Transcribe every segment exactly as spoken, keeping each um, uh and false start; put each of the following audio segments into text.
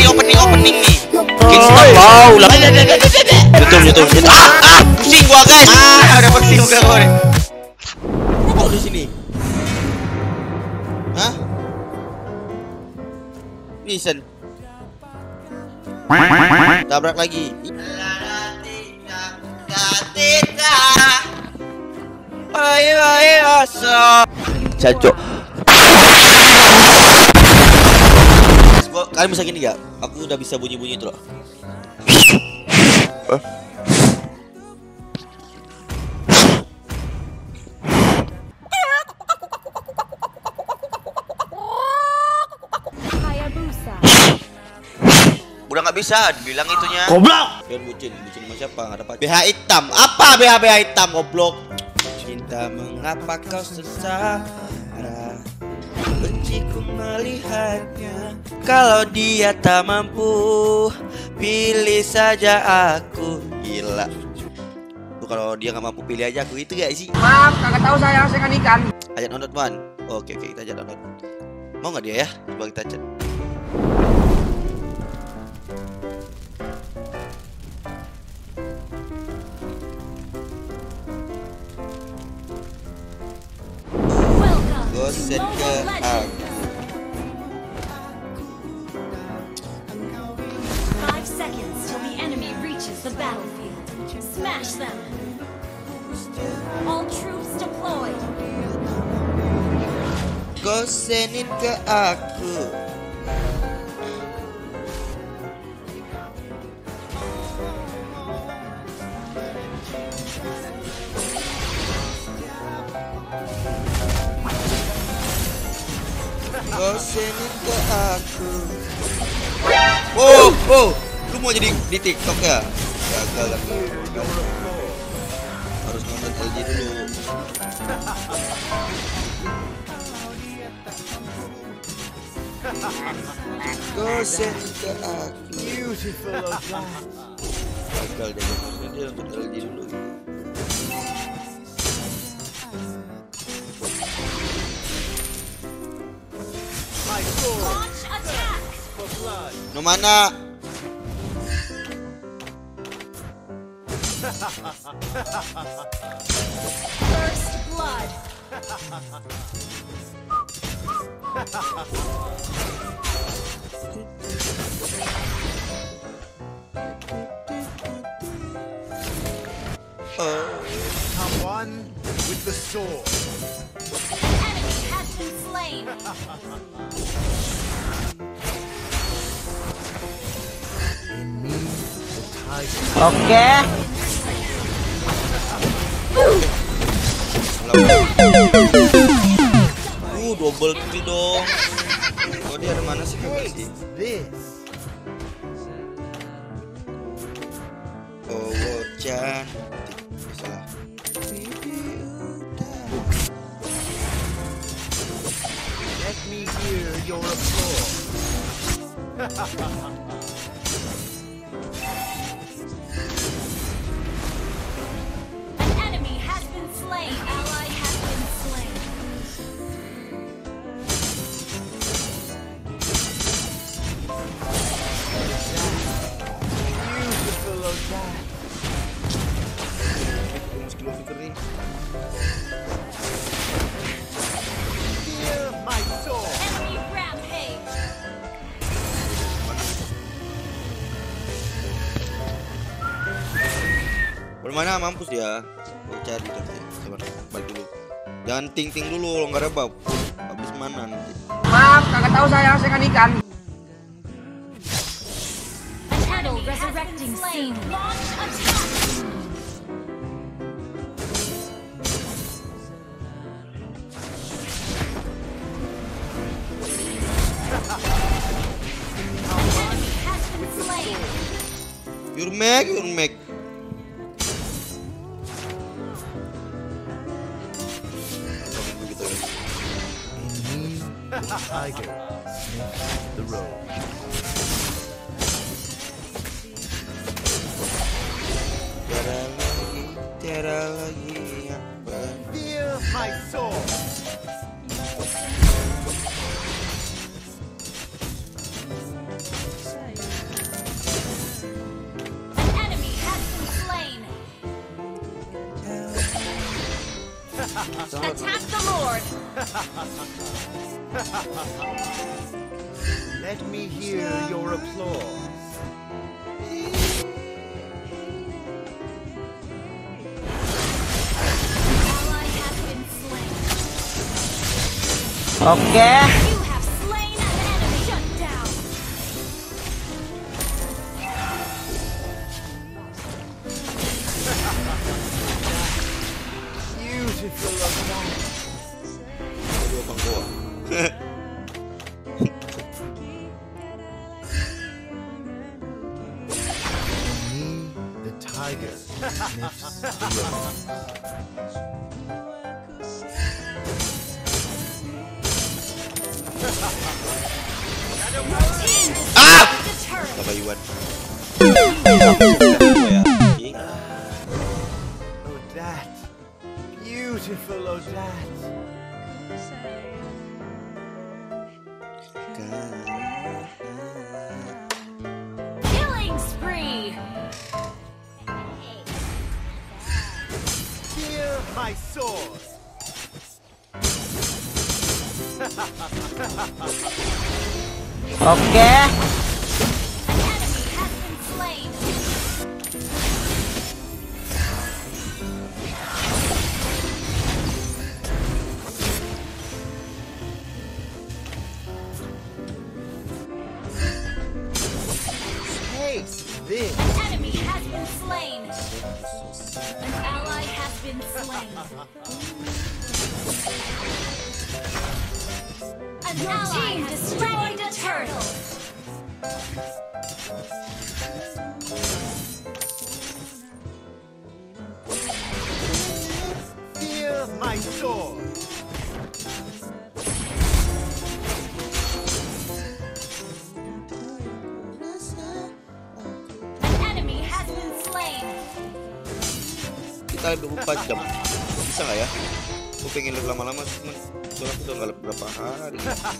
opening opening nih. Bikin stop wow lah. Betul betul betul. Ah ah pusing gua guys. Ah udah pusing gua gue. Kok di sini? Hah? Listen. Tabrak lagi. Ayo ayo so. Cancok. Kalian bisa gini gak? Aku udah bisa bunyi-bunyi itu loh. Udah nggak bisa, bilang itunya. Goblok. Kalian bucin, bucin sama siapa? Ada apa? B H hitam. Apa B H B H hitam? Goblok. Cinta mengapa kau sesat? Benci ku melihatnya. Kalau dia tak mampu, pilih saja aku. Gila. Tuh kalau dia nggak mampu pilih aja aku itu gak sih? Maaf, kagak tahu saya saya kan ikan. Ajak download man. Oke oke kita ajak download. Mau nggak dia ya? Coba kita chat. Gosen ke aku. Five seconds till the enemy reaches the battlefield. Smash them. All troops deployed. Gosenin ke aku. Gosenin ke aku. Oh, oh, lu mau jadi di TikTok ya? Gagal kan? Harus nonton L G dulu. Gosenin ke aku. Gagal deh, harusnya dia nonton L G dulu. Launch attack. No mana? First blood. Oh. Come one with the sword. Enemy has been slain. In me, the tiger. Oke. Uh, double kill dong. Oh, dia ada mana sih kagak sih? This. Oh, cantik. Salah. Let me hear your applause. An enemy has been slain. Ally has been slain. Beautiful attack. Skill finger nih. Fear my sword. Enemy rampage. Bermana mampus dia. Gue cari nanti. Coba balik dulu. Jangan ting-ting dulu, lo nggak ada bab. Habis mana nanti? Maaf, kagak tahu saya saya kan ikan. Turtle resurrecting soon. Launch attack. Enemy has been slain. Your Mac, your Mac. In me, the tiger sniffs the road. Tiada lagi, tiada lagi yang ber- Fear my sword. Attack the Lord. Let me hear your applause. Ally has been slain. Oke. You have slain an enemy. Shut down. Beautiful of that. Dua bang gua. Me, the tiger, sniffs the rose. Ah! The turret. Kabayuan. Ya, anjing. Oh, that. Beautiful, oh, that. Killing spree. Fear my sword. Oke. An enemy has been slain. Taste this. An enemy has been slain. An ally has been slain. An ally team destroyed a turtle. Fear my sword. An enemy has been slain. Kita dua puluh empat jam. Bisa nggak ya? Aku pengen live lama-lama cuman soalnya aku udah nggak live berapa hari.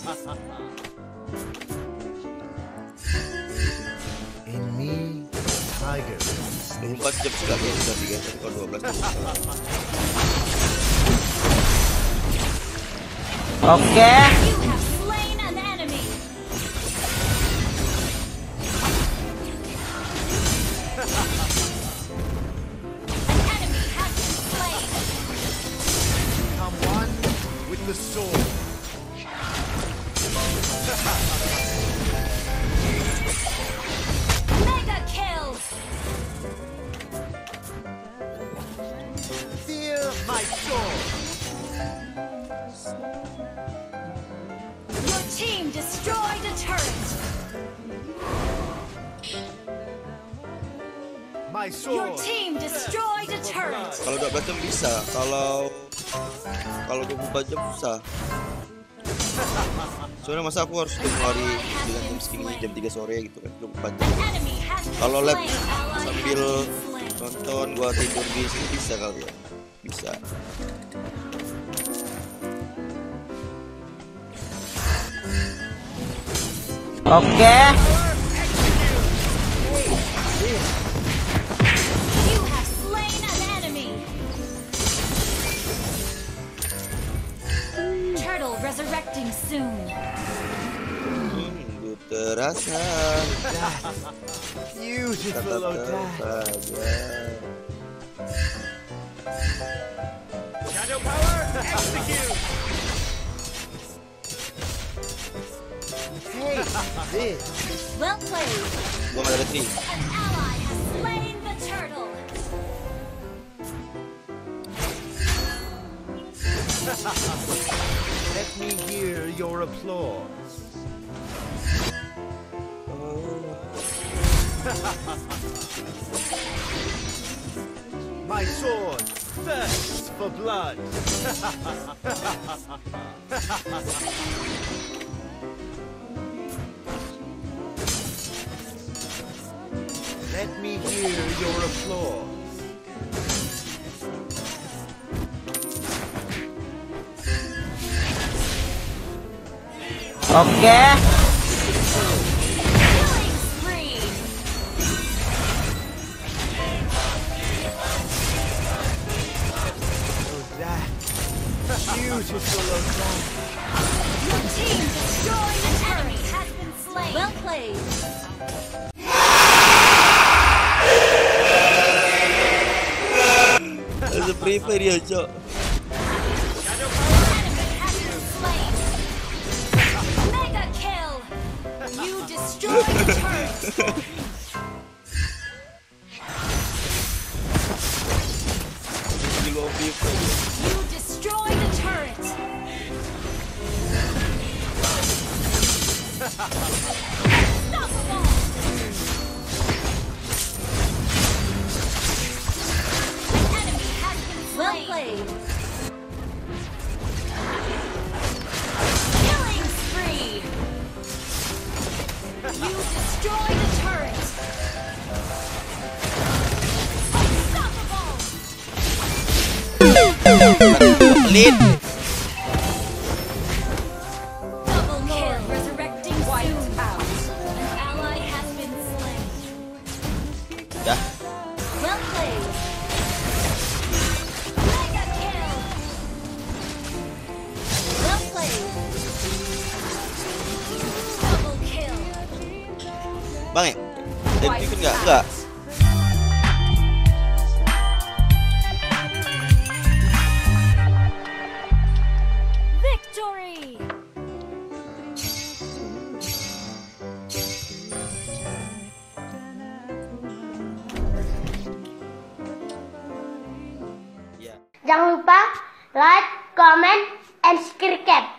In me, the tiger dua puluh sniffs empat jam sekali ya sudah tiga tapi kalau dua belas jam bisa. Oke. You have slain an enemy. An enemy has been slain. become one with the sword. Mega kill. Fear my sword. Your team destroyed a turret. My Your sword. team destroyed a turret. Kalau dua belas jam bisa, kalau kalau dua puluh empat jam susah. Soalnya masa aku harus tiap hari dengan jam segini jam tiga sore gitu kan dua puluh empat jam. Enemy has been Kalau lab slain. Ally sambil has been slain. nonton gua tidur di sini bisa kali ya. Bisa. Oke. You have slain an enemy. Turtle resurrecting soon. Hmm, ku terasa Beautiful, oh, tetap that. saja. Shadow power, execute. Hey, this. Well played. Gua nggak ada tri. An ally has slain the turtle. Let me hear your applause. My sword thirsts for blood. Let me hear your applause. Oke. Killing spree. Oh, that. Beautiful Osama. Your team destroyed an enemy has been slain. Well played. Ada free fire dia, Cok. Enemy has been slain. Mega kill. You destroyed the turret. Di luar free fire. You destroyed the turret. Unstoppable. An enemy has been slain. Well played. Killing spree. You destroyed the turret. Unstoppable. Pelit. Double kill. Resurrecting soon. Out. An ally has been slain. Dah. Well played. Mega kill. Well played. Double kill. Bang ya? Dari ikut enggak? Enggak. Victory. Ya. Jangan lupa like, comment, and subscribe.